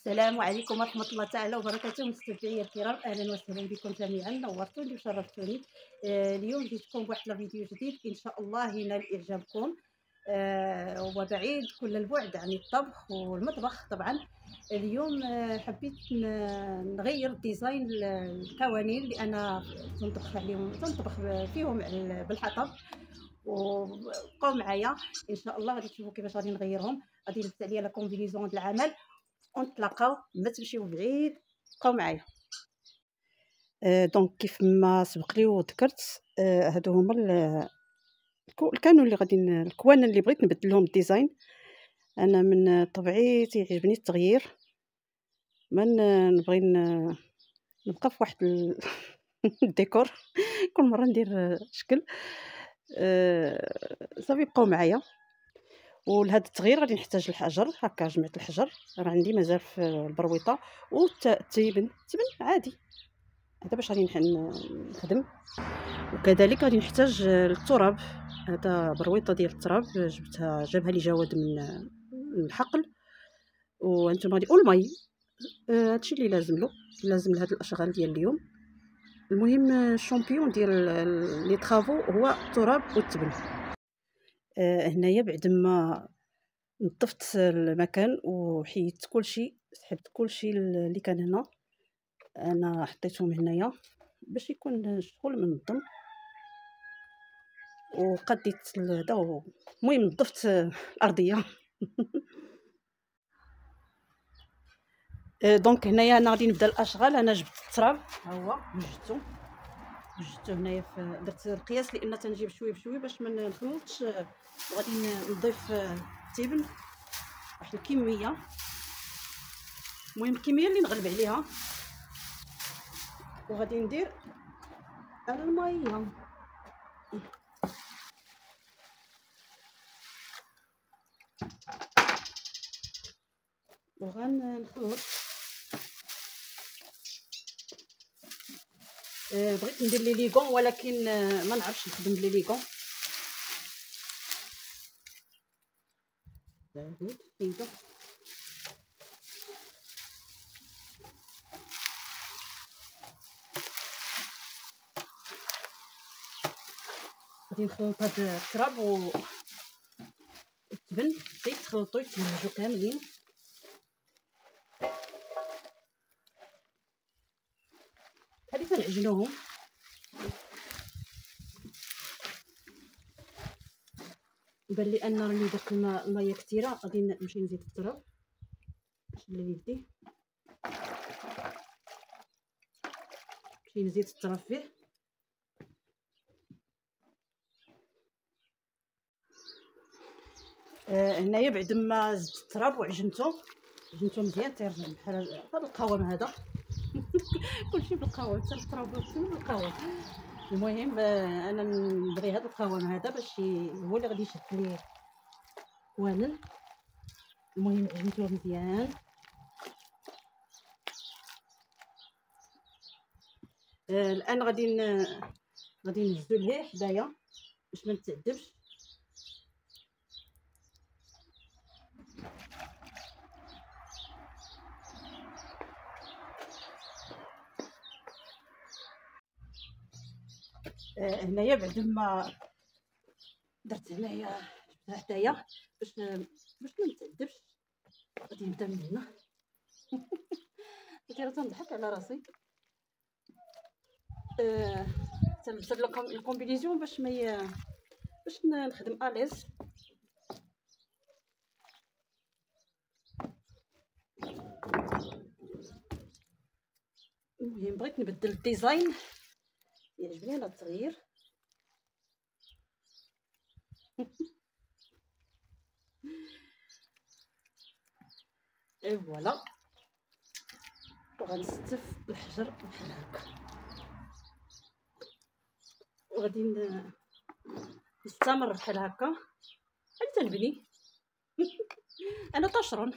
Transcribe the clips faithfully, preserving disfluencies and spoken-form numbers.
السلام عليكم ورحمة الله تعالى وبركاته. مستمعي الكرام، أهلا وسهلا بكم جميعا، نورتوني وشرفتوني. آه اليوم جيتكم بواحد الفيديو جديد إن شاء الله ينال إعجابكم، آه وبعيد كل البعد عن الطبخ والمطبخ طبعا. اليوم آه حبيت نغير ديزاين القوانين اللي أنا تنطبخ عليهم تنطبخ فيهم بالحطب، وبقاو معايا إن شاء الله غادي تشوفوا كيفاش غادي نغيرهم. غادي نلبس عليا لا كومبينيزون د العمل ونتلاقاو، ما تمشيو بعيد، بقاو معايا. آه دونك كيف ما سبق لي وذكرت، آه هادو هما كانوا اللي غادي الكوان اللي بغيت نبدل لهم الديزاين. انا من طبعي تيعجبني التغيير، ما نبغي نبقى في واحد الديكور كل مره ندير شكل. آه صافي بقاو معايا. ولهذا التغيير غادي نحتاج الحجر، هكا جمعت الحجر، راه عندي مازال في البرويطه، والتبن التبن عادي هذا باش غادي نخدم. وكذلك غادي نحتاج التراب، هذا برويطه ديال التراب جبتها جابها لي جواد من الحقل، وانتم غادي والماء. هادشي اللي لازم له لازم لهاد الاشغال ديال اليوم. المهم الشامبيون ديال لي طرافو هو التراب والتبن. آه هنايا بعد ما نظفت المكان وحيدت كلشي، سحبت كلشي اللي كان هنا، انا حطيتهم هنايا باش يكون الشغل منظم، وقديت هذا. المهم نظفت الارضيه. دونك هنايا انا غادي نبدا الاشغال. انا جبت التراب، ها هو وجدته وجدته هنايا، في درت القياس لان تنجيب شويه بشويه باش ما نخلطش. وغادي نضيف التبن واحد الكميه، المهم الكميه اللي نغلب عليها، وغادي ندير على الميه. وغنخلط. آه بغيت ندير لي ليغون ولكن آه ما نعرفش نخدم لي ليغون. غادي نخلط هاد التراب و التبن، يتخلطوا يتمزجوا كاملين. هادي كنعجنوهم. بان لي ان راني درت الماء الميه كثيره، غادي نمشي نزيد التراب. نشد يدي نمشي نزيد التراب فيه. آه هنايا بعد ما زدت التراب وعجنته عجنته مزيان تيرجع بحال هذا القوام هذا. كلشي بالقوام، حتى التراب بالقوام. المهم آه انا نبغي هذا القوام هذا باش هو اللي غادي يشد لي كوانل. المهم عجنته مزيان. آه الان غادي غادي نهزو ليه حدايا باش ما نتعذبش. آه هنايا بعد ما درت هنايا جبتها حدايا باش باش ما نتعذبش، غادي نبدا من هنا. كنت تنضحك على راسي. آه تنلبس هاد الكومبينيزون باش ما ي... باش نخدم اليز. المهم بغيت نبدل الديزاين، يعجبني هذا التغيير. اي فوالا. وغنستف الحجر بحال هكا، وغادي نستمر بحال هكا غادي تنبني. انا طشرون.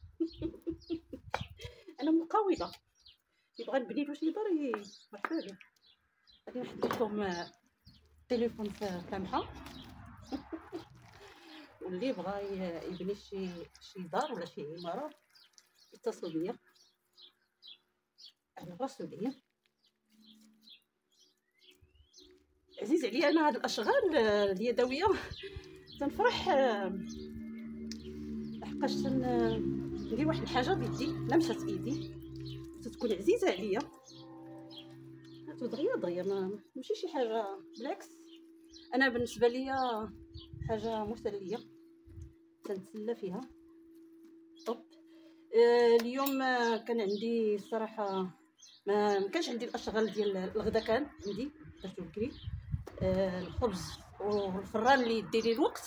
انا مقاوله، يبغى نبني له شي دار مرحبا. غادي نحط لكم التليفون في لمحه. واللي بغى يبني شي شي دار ولا شي عماره اتصل بيا على الرسولية. عزيز عليا انا هاد الاشغال اليدويه، تنفرح لحقاش ندير واحد الحاجه بيدي لمست ايدي تتكون عزيزه عليا. هاتو دغيا دغيا ما ماشي شي حاجه، بالعكس انا بالنسبه ليا حاجه مسليه تنتسلى فيها. طب آه اليوم كان عندي الصراحه ما مكانش عندي الاشغال ديال الغدا، كان عندي درتو بكري آه الخبز والفران اللي ديري الوقت.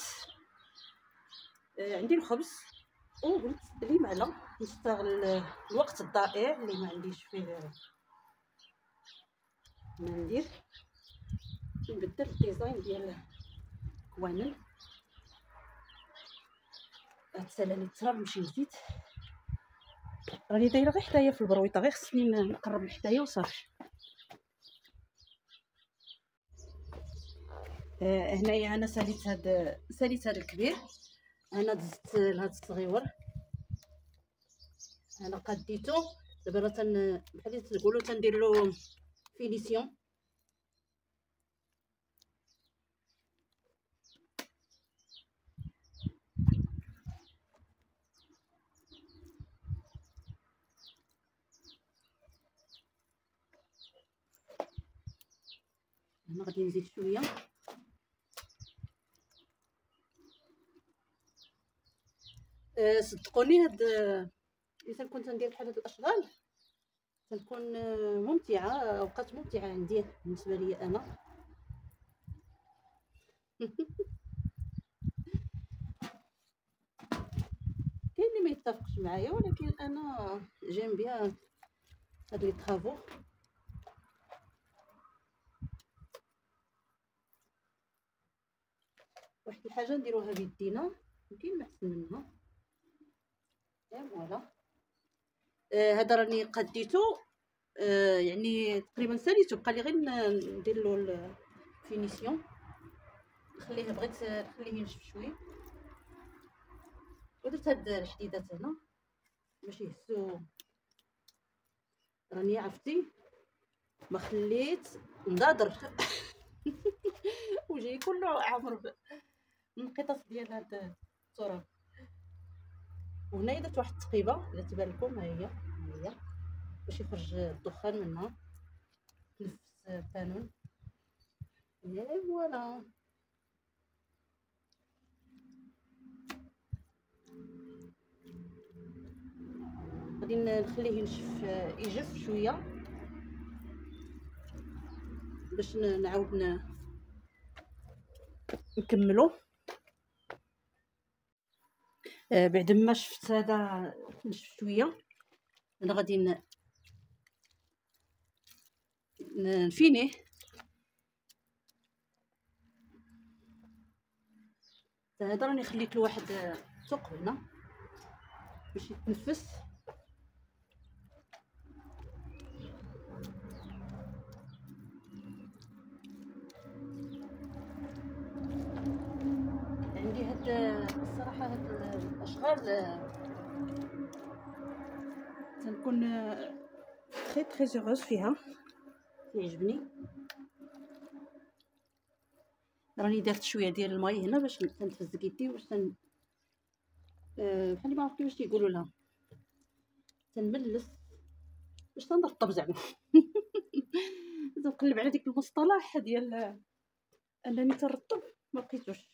آه عندي الخبز وقلت بلي معنا نستغل الوقت الضائع اللي ما عنديش فيه ما ندير، نبدل الديزاين ديال كوانل. هاد السلالي التراب نمشي نزيد، راني دايره غير حدايا في البرويطه، غير خصني نقرب لحدايا وصافي. آه هنايا انا ساليت هاد ساليت هاد الكبير، انا دزت لهاد الصغيور، انا قديتو دابا راه تن بحال تنقولوا تندير له فينيسيون. انا غادي نزيد شويه. أه صدقوني هاد الا تنكون تندير بحال هاد الاشغال تنكون ممتعه، اوقات ممتعه عندي بالنسبه لي انا. كاين اللي ما يتفقش معايا، ولكن انا جيم بيان هاد لي طرافو. واحد الحاجه نديروها بيدينا كاين ما احسن منها. اي فوالا. آه هذا راني قديتو، آه يعني تقريبا ساليتو، بقى لي غير ندير له الفينيسيون. نخليه بغيت نخليه ينشف شويه، ودرت هاد الحديدات هنا باش يهزو. راني عرفتي ما خليت نضادر وجهي كله عامر بالقطط ديال هاد التراب. وهنايا درت واحد التقيبه الا تبان لكم، ها هي ها هي باش يخرج الدخان منها، نفس القانون. اي فوالا. غادي نخليه ينشف يجف شويه باش نعاود نكملو. آه بعد ما شفت هذا نشف شويه، انا غادي نفينيه. هذا راني خليت له واحد ثقب هنا باش يتنفس. عندي هاد الصراحه هاد الاشغال تنكون تري تري هوروز فيها، يعجبني. راني درت شويه ديال الماء هنا باش تنتفز يدي، باش تن أه بحال ما عرفت كيفاش تيقولوا لها، تنملس باش تنرطب زعما. تنقلب على ديك المصطلح ديال انني تنرطب ما لقيتوش.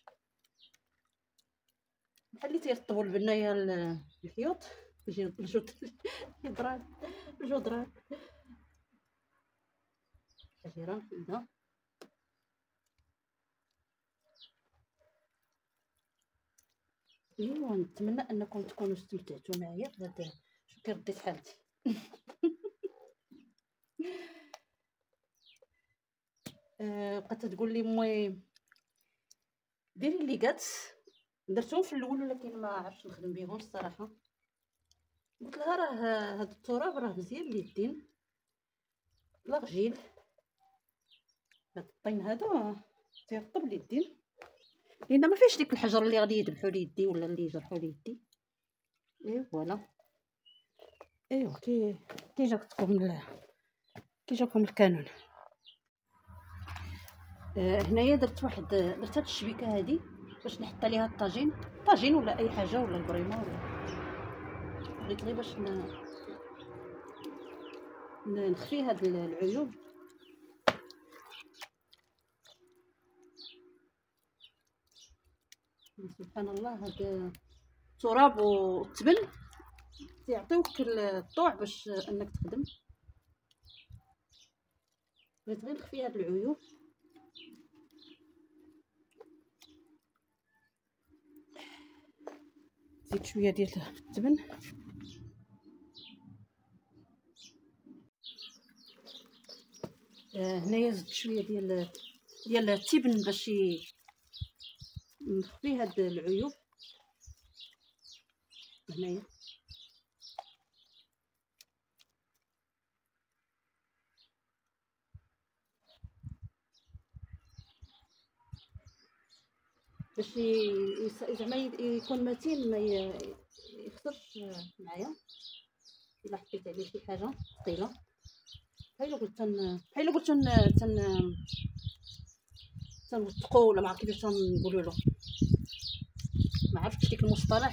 بحال اللي تيرطبوا البنايه الحيوط باش الجود الجدران الجدران. شجيره نحيدها. ايوا نتمنى انكم تكونوا استمتعتوا معايا بهذا. شوف كي رديت حالتي. أه بقات تقول لي امي ديري لي كات، درتهم في الاول ولكن ما عرفتش نخدم بهم الصراحه. قلت لها راه هذا التراب راه مزيان لليدين، لا غجيل هذا الطين هذا تيرطب اليدين، لان ما فيهش ديك الحجر اللي غادي يذبحوا لي يدي ولا اللي يجرحوا لي يدي. اي فوالا. ايوا كي كي جاكم ال... كي جاكم الكانون. آه هنايا درت واحد درت هاد الشبيكه هادي باش نحط عليها الطاجين طاجين ولا اي حاجه ولا البريمه ولا بغيت غير باش ن... نخفي هاد العيوب. سبحان الله هاد التراب والتبن تيعطيوك الطوع باش انك تخدم. بغيت غير نخفي هاد العيوب. زيد شويه ديال التبن. آه هنايا زدت شويه ديال ديال التبن باش نخفي هاد العيوب هنايا. باش زعما يكون متين ما يخسرش معايا. الا حطيت عليه شي حاجه ثقيله بحال الا قلت تن بحال الا قلت تن تن تنوثقو ولا ما عرفت كيفاش تنقولوا له، ما عرفتش ديك المصطلح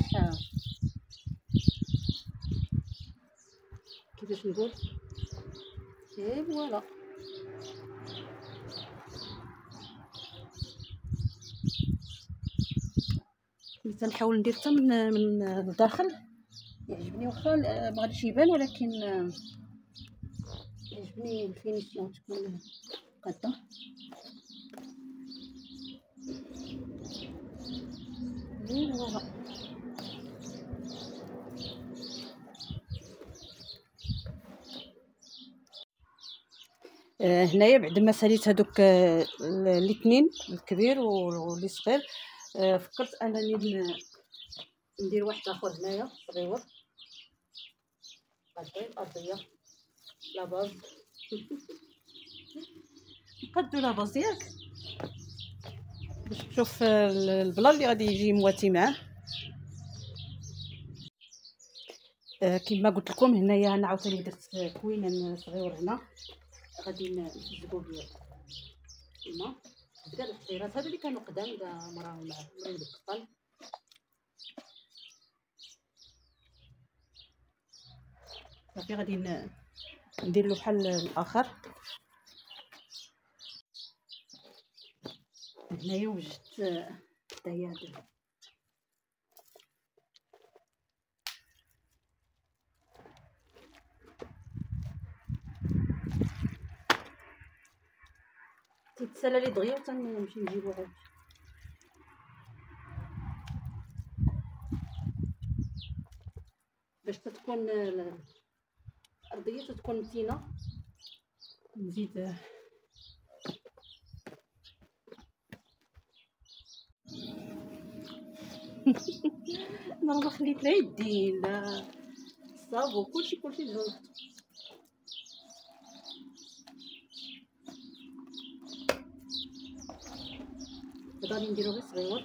كيفاش نقول. اي فوالا. تنحاول ندير حتى من من الداخل يعجبني، واخا ما غاديش يبان ولكن يعجبني الفينيسيون تكون قاده. اي فوالا. آه هنايا بعد ما ساليت هذوك آه الاثنين الكبير واللي صغير، آه فكرت انني ندير واحد اخر هنايا صغيور غادي الارضيه لاباز. نقادو لاباز ياك باش تشوف البلا اللي غادي يجي مواتي معاه. آه كما قلت لكم هنايا انا عاوتاني درت كوينان صغيور هنا غادي نسجقو بيه الماء كاع الحصيرات هادو اللي كانوا قدام كاع مراهم مريض القطن. صافي غادي ندير له بحال الاخر. هنايا وجدت حدايا تيتسالى لي دغيا وتنمشي نجيبو عاد باش تكون الارضيه تكون متينه. نزيد انا ما خليت لا يدين لا الصابون كلشي كلشي جوج. غادي نديرو غير صغيور.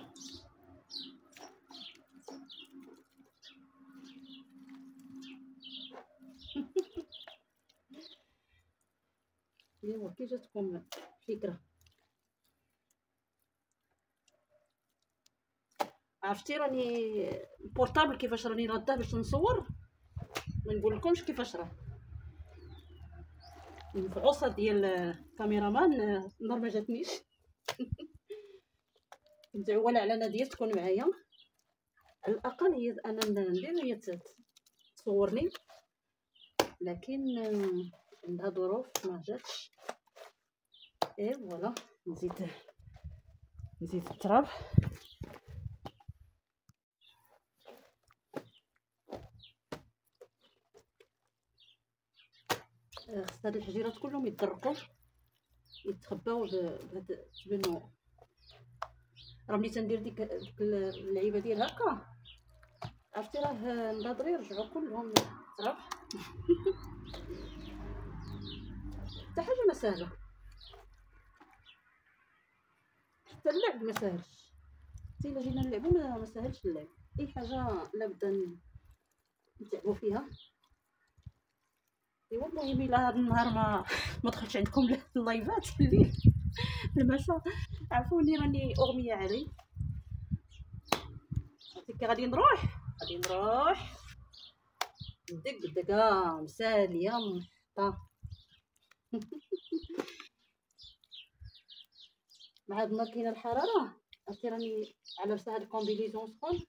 ايوا كي جاتكم فكره. عرفتي راني البورطابل كيفاش راني راداه باش نصور ما نقول لكمش كيفاش راه العصا ديال الكاميرامان النار ما جاتنيش. متعوله على ناديه تكون معايا على الاقل هي انا ندير هي تصورني، لكن عندها ظروف ما جاتش. اي فوالا. نزيد نزيد التراب. خص هاد الحجيرات كلهم يتدرقوا يتخباو بهاد التبن. راه ملي تندير ديك اللعيبه ديال هكا عرفتي راه الناظرين يرجعوا كلهم تراب. حتى حاجه ما سهله، حتى اللعب ما ساهلش. حتى الا جينا نلعبوا ما ساهلش اللعب. اي حاجه لابد نتعبوا فيها. ايوا المهم الا هذا النهار ما ما دخلتش عندكم اللايفات الليل المساء، عفوني راني اغميه علي. عرفتي كي غادي نروح غادي نروح مدقدقه مساليه محطه مع هاد النهار كاينه الحراره. عرفتي راني على لبسه هاد الكومبيليزون سخون.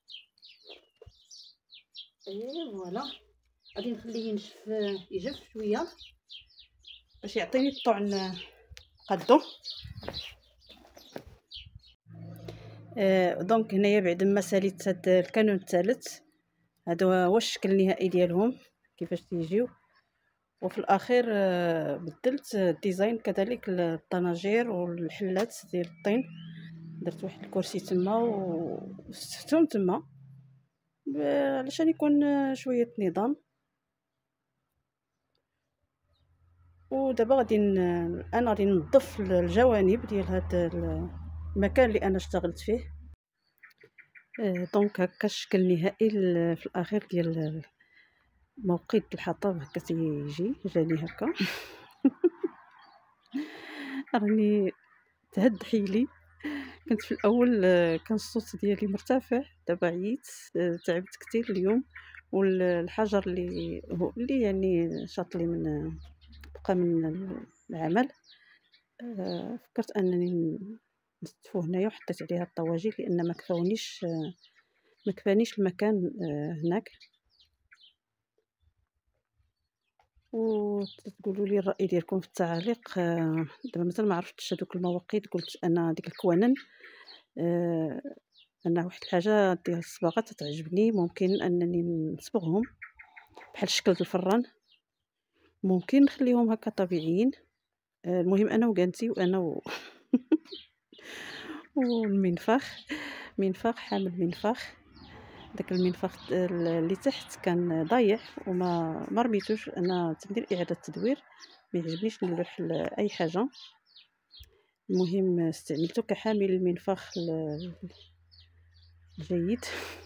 ايه فوالا غادي نخليه ينشف يجف شويه باش يعطيني الطعم قدو. آه دونك هنايا بعد ما ساليت هاد الكانون الثالث، هذا هو الشكل النهائي ديالهم كيفاش تيجيو. وفي الاخير آه بدلت الديزاين كذلك الطناجير والحلات ديال الطين، درت واحد الكرسي تما وستهم تما علشان يكون شويه نظام. ودابا غادي انا غادي ننظف الجوانب ديال هذا المكان اللي انا اشتغلت فيه. دونك هكا الشكل النهائي في الاخير ديال موقد الحطب هكا تيجي جاني هكا. راني تهد حيلي. كنت في الاول كان الصوت ديالي مرتفع، دابا عييت تعبت كثير اليوم. والحجر اللي هو اللي يعني شاط لي من بقى من العمل، فكرت انني نستفو هنايا وحطيت عليها الطواجن لان ما كفاونيش ما كفانيش المكان هناك. وتقولوا لي الراي ديالكم في التعاليق. دابا مثلا ما عرفتش هذوك المواقيت، قلت انا ديك الكوانن انا واحد الحاجه ديال الصباغه تتعجبني، ممكن انني نصبغهم بحال شكل الفران، ممكن نخليهم هكا طبيعيين. المهم انا وكانتي وانا و... والمنفخ منفخ حامل منفخ. داك المنفخ اللي تحت كان ضايع وما ما رميتوش، انا تندير اعاده تدوير، ما يعجبنيش نلوح اي حاجه. المهم استعملته كحامل المنفخ الجيد.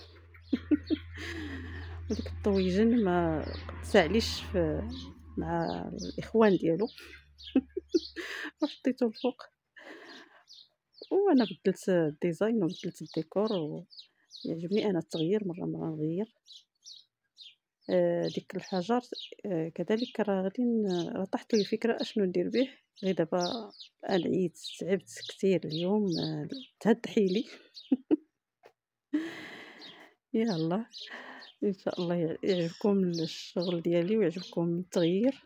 وديك الطويجن ما تساعليش مع الاخوان ديالو. وحطيته الفوق وانا بدلت الديزاين وبدلت الديكور، ويعجبني انا التغيير مره مره نغير. آه ديك الحجر آه كذلك راه غادي راه طاحت لي الفكره اشنو ندير به. غير دابا انا عييت تعبت كثير اليوم، آه تهد حيلي. يلا ان شاء الله يعجبكم الشغل ديالي ويعجبكم التغيير.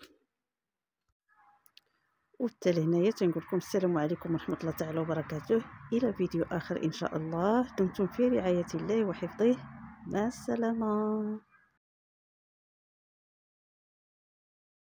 وحتى لهنايا تنقول لكم السلام عليكم ورحمه الله تعالى وبركاته، الى فيديو اخر ان شاء الله. دمتم في رعايه الله وحفظه، مع السلامه.